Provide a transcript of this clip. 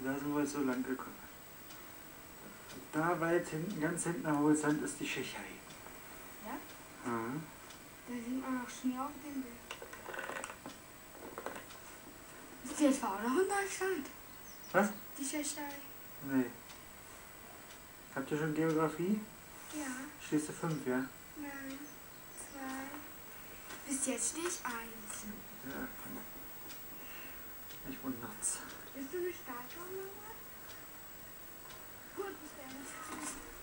Da sind wir jetzt so lang gekommen. Da weit hinten, ganz hinten am Horizont ist die Tschechei. Ja? Mhm. Da sieht man noch Schnee auf dem Bild. Ist die etwa auch noch in Deutschland? Was? Die Tschechei? Nee. Habt ihr schon Geografie? Ja. Stehst du 5, ja? Nein. 2. Bis jetzt stehe ich 1. Ja. Ich wundert's. Bist du eine Statue, Mama? Gut, bis dann.